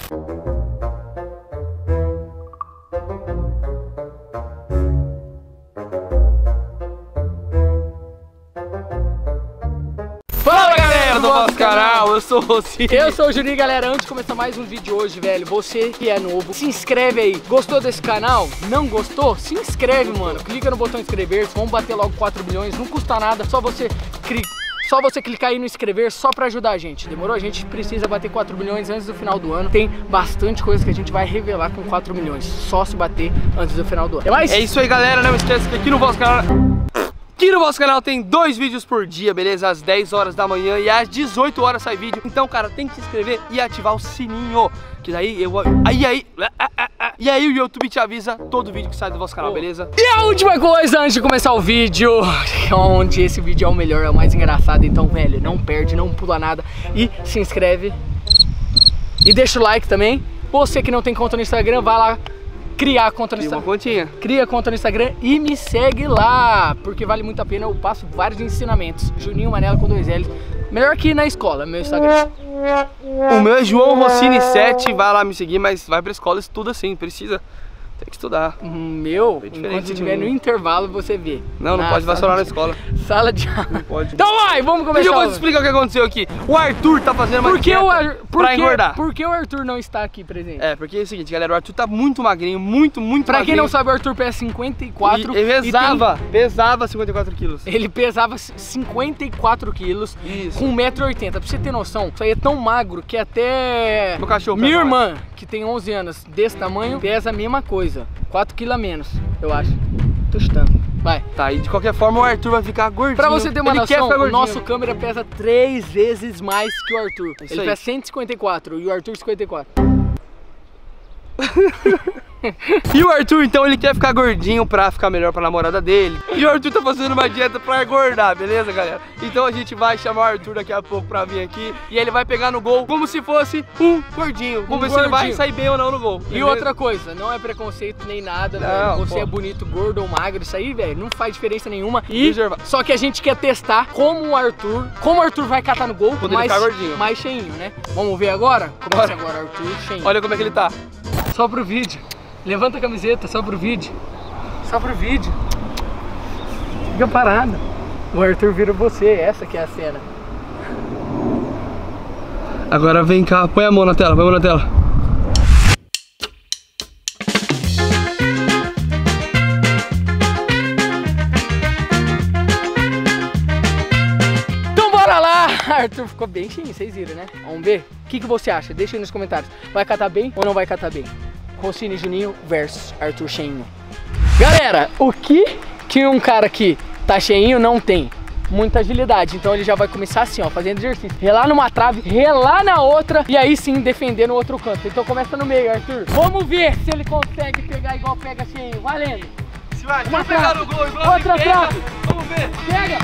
Do nosso canal, eu sou o Rocinho. Eu sou o Juninho, galera. Antes de começar mais um vídeo hoje, velho, você que é novo, se inscreve aí. Gostou desse canal? Não gostou? Se inscreve, mano. Clica no botão inscrever-se. Vamos bater logo 4 milhões. Não custa nada, só você clicar aí no inscrever só pra ajudar a gente. Demorou? A gente precisa bater 4 milhões antes do final do ano. Tem bastante coisa que a gente vai revelar com 4 milhões. Só se bater antes do final do ano. É isso aí, galera. Não esqueça que aqui no vosso canal tem 2 vídeos por dia, beleza? Às 10 horas da manhã e às 18 horas sai vídeo. Então, cara, tem que se inscrever e ativar o sininho. Que daí E aí o YouTube te avisa todo vídeo que sai do vosso canal, beleza? E a última coisa antes de começar o vídeo, onde esse vídeo é o melhor, é o mais engraçado. Então, velho, não perde, não pula nada. E se inscreve. E deixa o like também. Você que não tem conta no Instagram, vai lá criar conta no Instagram. Uma continha. Cria conta no Instagram e me segue lá, porque vale muito a pena. Eu passo vários ensinamentos. Juninho Manela com 2 L's. Melhor que ir na escola, meu Instagram. O meu é João Rossini 7. Vai lá me seguir, mas vai pra escola, estuda sim, precisa. Tem que estudar. Meu, enquanto estiver no intervalo, você vê. Não pode vacilar na escola. Sala de aula. Não pode. Então vai, vamos começar. Deixa eu te explicar o que aconteceu aqui. O Arthur tá fazendo uma dieta pra engordar. Por que o Arthur não está aqui presente? É, porque é o seguinte, galera, o Arthur tá muito magrinho, muito magrinho. Pra quem não sabe, o Arthur pesa 54. Ele pesava 54 quilos. Ele pesava 54 quilos. Isso. Com 1,80 m. Pra você ter noção, isso aí é tão magro que até meu cachorro minha irmã, que tem 11 anos, desse tamanho, pesa a mesma coisa. 4 kg a menos, eu acho. Tô chutando. Vai. Tá, e de qualquer forma o Arthur vai ficar gordinho. Pra você ter uma noção, o nosso câmera pesa 3 vezes mais que o Arthur. Ele pesa 154 e o Arthur 54. E o Arthur, então, ele quer ficar gordinho pra ficar melhor pra namorada dele. E o Arthur tá fazendo uma dieta pra engordar, beleza, galera? Então a gente vai chamar o Arthur daqui a pouco pra vir aqui. E ele vai pegar no gol como se fosse um gordinho. Vamos ver se ele vai sair bem ou não no gol. E outra coisa, não é preconceito nem nada, velho. Você é bonito, gordo ou magro, isso aí, velho, não faz diferença nenhuma. E só que a gente quer testar como o Arthur vai catar no gol, mais cheinho, né? Vamos ver agora? Começa agora, Arthur, cheinho. Olha como é que ele tá. Só pro vídeo. Levanta a camiseta, só pro vídeo. Só pro vídeo. Fica parado. O Arthur vira você, essa que é a cena. Agora vem cá, põe a mão na tela, põe a mão na tela. Então bora lá! Arthur ficou bem cheinho, vocês viram, né? Vamos ver? O que você acha? Deixa aí nos comentários. Vai catar bem ou não vai catar bem? Rossini e Juninho versus Arthur cheinho. Galera, o que um cara que tá cheinho não tem? Muita agilidade. Então ele já vai começar assim, ó, fazendo exercício. Relar numa trave, relar na outra e aí sim defender no outro canto. Então começa no meio, Arthur. Vamos ver se ele consegue pegar igual pega cheinho. Valendo. Se vai pegar no gol igual outra trave. Vamos ver. Pega.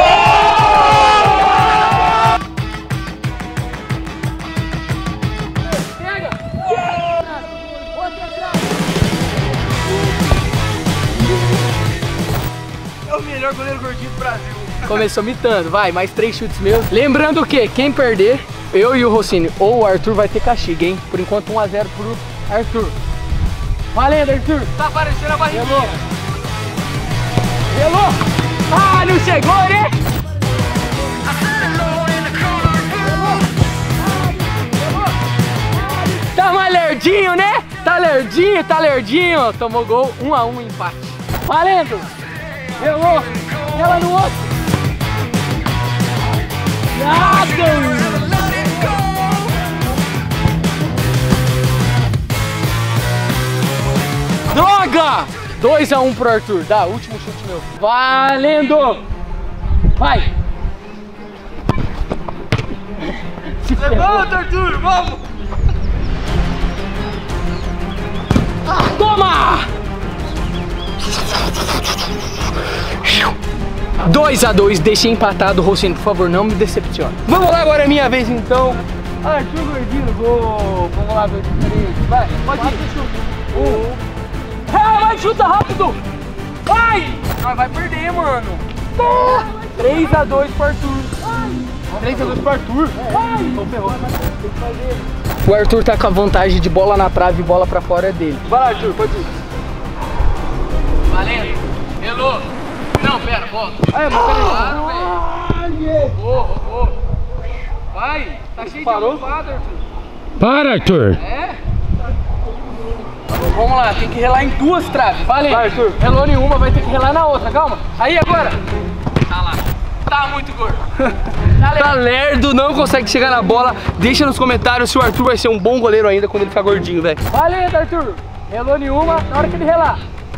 É o melhor goleiro gordinho do Brasil. Começou mitando, vai, mais 3 chutes meus. Lembrando que quem perder, eu e o Rossini ou o Arthur vai ter castigo, hein? Por enquanto 1 a 0 pro Arthur. Valendo, Arthur. Tá aparecendo a barriguinha. Relou. Ah, não chegou, né? Tá mais lerdinho, né? Tá lerdinho. Tomou gol, 1 a 1 empate. Valendo. Relou. Ela no outro. Droga! 2 a 1 pro Arthur. Dá, último chute meu. Valendo! Vai! Levanta, Arthur, vamos! Toma! 2 a 2, deixei empatado. Rossini, por favor, não me decepcione. Vamos lá, agora é minha vez então. Arthur gordinho no gol. Vamos lá, 2, 3. Vai, pode ir. 1. Vai, chuta rápido. Vai! Vai perder, mano. 3 a 2 pro Arthur. 3 a 2 pro Arthur. Vai! Então ferrou. Tem que fazer. O Arthur tá com a vantagem de bola na trave e bola pra fora dele. Vai lá, Arthur, pode ir. Valendo. Hello. Não, pera, volta. Aí, mas peraí. Vai, tá cheio Parou? de arrombado, Arthur. Para, Arthur! É? Vamos lá, tem que relar em duas traves. Valendo. Vai, Arthur. Relou em uma, vai ter que relar na outra, calma. Aí, agora. Tá lá. Tá muito gordo. Tá lerdo, não consegue chegar na bola. Deixa nos comentários se o Arthur vai ser um bom goleiro ainda quando ele ficar gordinho, velho. Valendo, Arthur. Relou em uma, na hora que ele relar.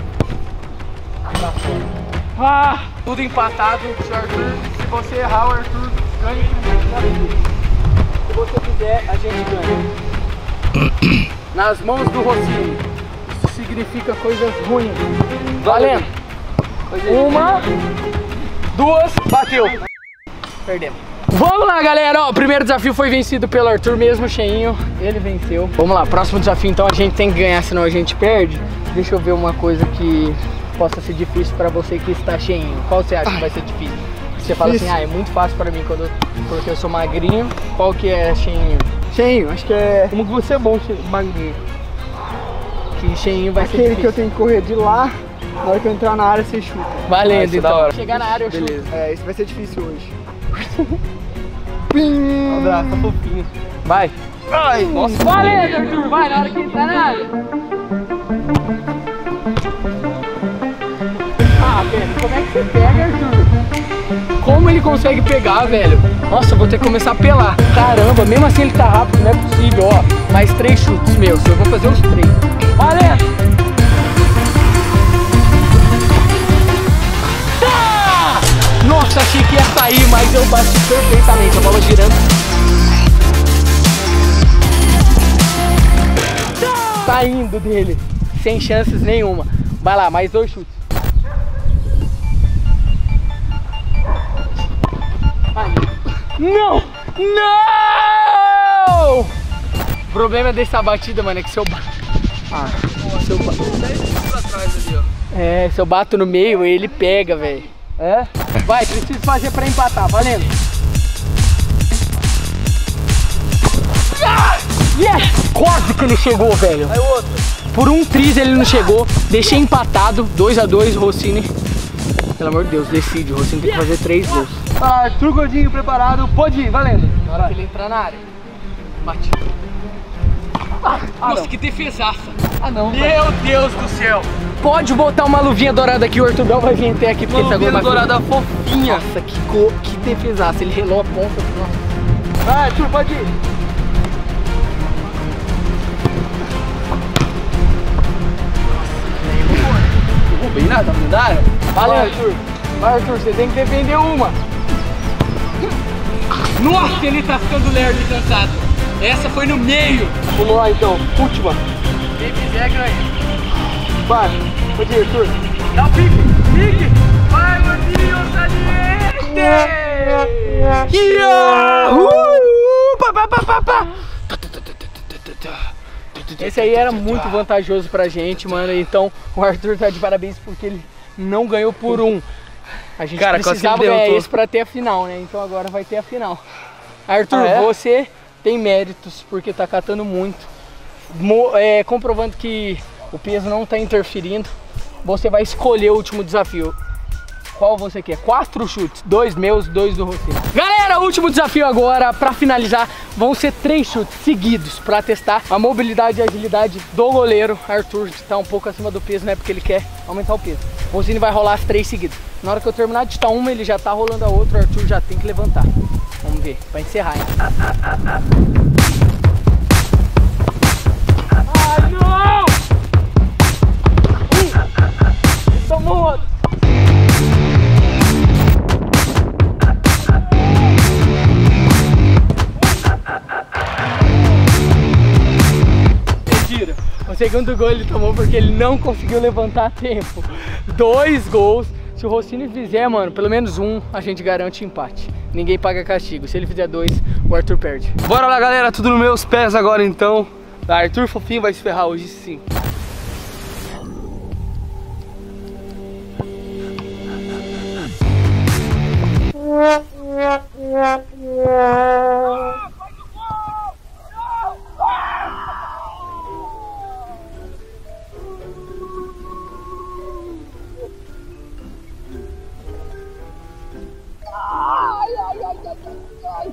Ah, tudo empatado. Se você errar, o Arthur ganha o primeiro desafio. Se você fizer, a gente ganha. Nas mãos do Rossini. Isso significa coisas ruins. Valendo. Uma, duas, bateu. Perdemos. Vamos lá, galera. Ó, o primeiro desafio foi vencido pelo Arthur mesmo, cheinho. Ele venceu. Vamos lá, próximo desafio então a gente tem que ganhar, senão a gente perde. Deixa eu ver uma coisa que possa ser difícil pra você que está cheinho. Qual você acha que vai ser difícil? Você fala assim, é muito fácil pra mim porque eu sou magrinho. Qual que é cheinho? Cheinho, acho que é Como que você é bom, magrinho? Que cheinho vai ser aquele difícil. que eu tenho que correr de lá, na hora que eu entrar na área você chuta. Valendo, Vai ser da então. hora. Chegar na área eu chuto. Beleza. É, isso vai ser difícil hoje. Um abraço, tá fofinho. Vai. Ai, nossa. Valendo, Arthur. Vai, na hora que entrar na área. Ah, velho, como é que você pega, Arthur? Como ele consegue pegar, velho? Nossa, eu vou ter que começar a pelar. Caramba, mesmo assim ele tá rápido, não é possível, ó. Mais 3 chutes meus, eu vou fazer os 3. Valendo! Tá! Nossa, achei que ia sair, mas eu bati perfeitamente, a bola girando. Tá indo dele, sem chances nenhuma. Vai lá, mais 2 chutes. Não! Não! O problema dessa batida, mano, é que se eu bato... se eu bato... se eu bato no meio, ele pega, velho. É? Vai, preciso fazer pra empatar, valendo. Yes! Quase que ele chegou, velho. Aí o outro. Por um triz ele não chegou. Deixei empatado, 2 a 2, Rossini. Pelo amor de Deus, decide, o Rossini tem que fazer 3 gols. Arthur Gordinho preparado, pode ir, valendo. Na hora que ele entrar na área. Bate. Nossa, não. que defesaça. Ah não, Meu Deus do céu. Pode botar uma luvinha dourada aqui, o Arthur Bel vai vir até aqui. Porque essa Luvinha dourada fofinha. Nossa, que defesaça. Ele relou a ponta. Nossa. Vai, Arthur, pode ir. Não roubei nada, não dá? Valeu, Arthur. Vai, Arthur, você tem que defender uma. Nossa, ele tá ficando lerdo e cansado. Essa foi no meio. Vamos lá então, última. Quem fizer, ganha. Vai, pode ir, Arthur. Dá o pique, pique. Vai, gordinho, saliente. Esse aí era muito vantajoso pra gente, mano. Então o Arthur tá de parabéns porque ele não ganhou por um. A gente precisava ganhar esse pra ter a final, né? Então agora vai ter a final. Arthur, você tem méritos porque tá catando muito. Comprovando que o peso não tá interferindo. Você vai escolher o último desafio. Qual você quer? 4 chutes, 2 meus, 2 do Rossini. Galera, o último desafio agora, pra finalizar, vão ser 3 chutes seguidos pra testar a mobilidade e agilidade do goleiro. Arthur tá um pouco acima do peso, né? Porque ele quer aumentar o peso. O Rossini vai rolar as 3 seguidas. Na hora que eu terminar de chutar uma, ele já tá rolando a outra, o Arthur já tem que levantar. Vamos ver, pra encerrar, hein? Ai, não! Tomou outro. Mentira. O segundo gol ele tomou porque ele não conseguiu levantar a tempo. 2 gols. Se o Rossini fizer, mano, pelo menos um, a gente garante empate. Ninguém paga castigo. Se ele fizer 2, o Arthur perde. Bora lá, galera, tudo nos meus pés agora então. Arthur fofinho vai se ferrar hoje sim.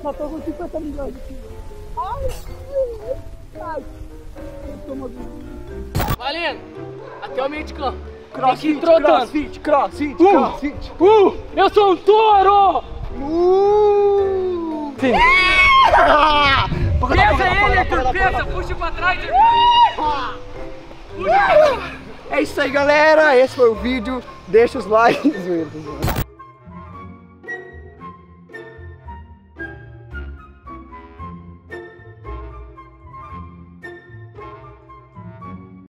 só tô com 50 milhões aqui. Ai. Valendo! Até o meio de campo. Crossfit, trotando. crossfit. Eu sou um touro! Sim. Pesa ele, Arthur, pesa, puxa pra trás, É isso aí, galera. Esse foi o vídeo. Deixa os likes.